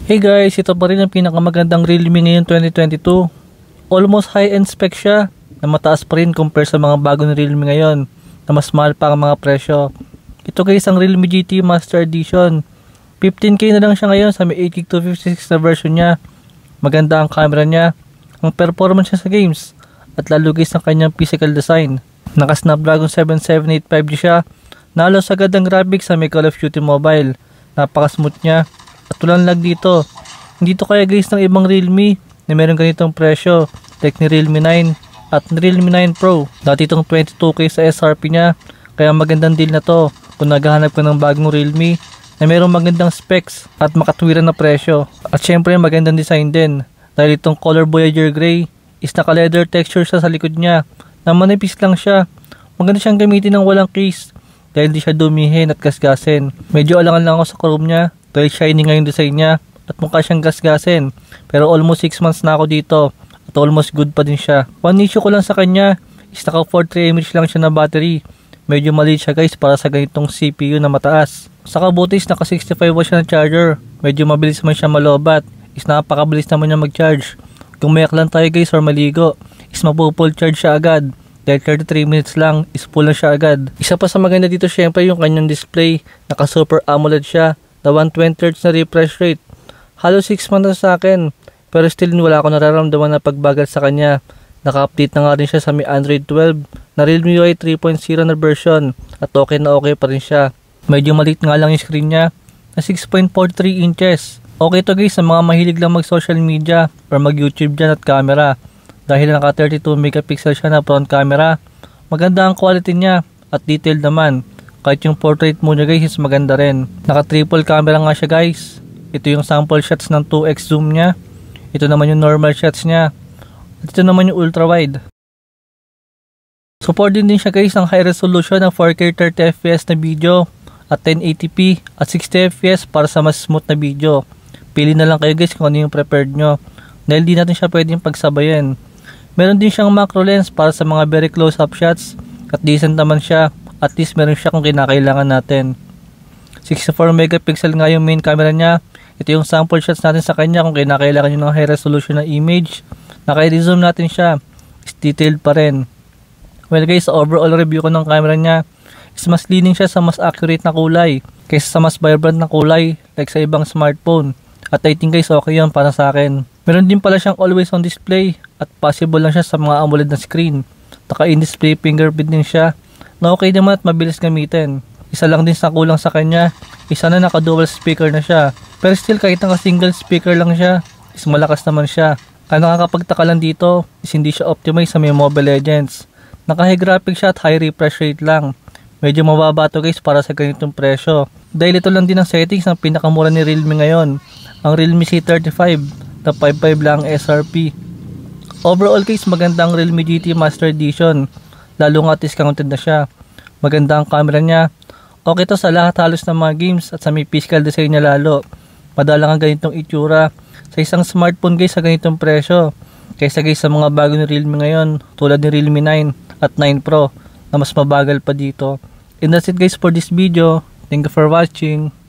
Hey guys, ito pa rin ang pinakamagandang Realme ngayon 2022. Almost high-end spec siya, na mataas pa rin compare sa mga bagong Realme ngayon, na mas mahal pa ang mga presyo. Ito guys ang Realme GT Master Edition. 15K na lang siya ngayon sa may 8GB256 na version niya. Maganda ang camera niya, ang performance niya sa games, at lalo guys ang kanyang physical design. Naka Snapdragon 778 5G siya, nalos agad ang graphics sa may Call of Duty Mobile. Napaka-smooth niya. At walang lag dito. Hindi to kaya guys ng ibang Realme na meron ganitong presyo, like ni Realme 9 at ni Realme 9 Pro. Dati itong 22K sa SRP niya, kaya magandang deal na to kung naghahanap ka ng bagong Realme na merong magandang specs at makatwiran na presyo. At syempre magandang design din, dahil itong color Voyager Gray is naka-leather texture sa likod niya na manipis lang siya. Maganda siyang gamitin ng walang case dahil hindi siya dumihin at gasgasin. Medyo alangan lang ako sa chrome niya dahil shiny nga yung design niya at mukha siyang gasgasin. Pero almost 6 months na ako dito at almost good pa din siya. One issue ko lang sa kanya is naka 43 mAh lang siya na battery. Medyo maliit siya guys para sa ganitong CPU na mataas. Saka butis naka 65W siya na charger. Medyo mabilis man siya malobat. Is napakabilis naman niya mag-charge. Kung mayak lang tayo guys or maligo, is mapupull charge siya agad. Dahil 33 minutes lang, is full na siya agad. Isa pa sa maganda dito syempre yung kanyang display. Naka Super AMOLED siya na 120Hz na refresh rate. Halos 6 months na sa akin, pero still wala ako nararamdaman na pagbagal sa kanya. Naka-update na nga rin siya sa may Android 12 na Realme UI 3.0 na version at okay na okay pa rin siya. Medyo maliit nga lang yung screen niya na 6.43 inches. Okay to guys sa mga mahilig lang mag social media or mag YouTube dyan at camera. Dahil naka 32 megapixel siya na front camera, maganda ang quality niya at detailed naman. Kahit yung portrait mode niya guys is maganda rin. Naka triple camera nga siya guys. Ito yung sample shots ng 2x zoom niya. Ito naman yung normal shots niya. At ito naman yung ultra wide. Support din siya guys ng high resolution ng 4K 30fps na video at 1080p at 60fps para sa mas smooth na video. Pili na lang kayo guys kung ano yung preferred nyo. Dahil di natin siya pwedeng pagsabayan. Meron din siyang macro lens para sa mga very close up shots at decent naman siya. At least meron siya kung kinakailangan natin. 64 megapixel nga yung main camera niya. Ito yung sample shots natin sa kanya kung kinakailangan nyo ng high resolution na image. Naka-zoom natin siya. Is detailed pa rin. Well guys, overall review ko ng camera niya is mas leaning siya sa mas accurate na kulay kaysa sa mas vibrant na kulay like sa ibang smartphone. At I think guys okay yun para sa akin. Meron din pala siyang always on display at possible lang siya sa mga AMOLED na screen. Naka-in-display fingerprint din siya na okay naman at mabilis gamitin. Isa lang din sa kulang sa kanya, isa na naka dual speaker na siya. Pero still kahit naka single speaker lang siya, is malakas naman siya. Ang nakakapagtaka lang dito is hindi siya optimize sa may Mobile Legends. Naka high graphics siya at high refresh rate lang. Medyo mababa to guys para sa ganitong presyo. Dahil ito lang din ang settings ng pinakamura ni Realme ngayon. Ang Realme C35 na 5.5 lang SRP. Overall guys maganda ang Realme GT Master Edition. Lalo nga discounted na siya. Maganda ang camera niya. Okay to sa lahat halos ng mga games at sa may physical design niya lalo. Madalang ang ganitong itsura sa isang smartphone guys sa ganitong presyo. Kaysa guys sa mga bago ni Realme ngayon tulad ni Realme 9 at 9 Pro na mas mabagal pa dito. And that's it guys for this video. Thank you for watching.